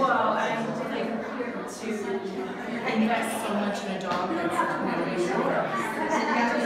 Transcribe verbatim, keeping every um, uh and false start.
Well, I like to invest so much in a dog that's not really sure.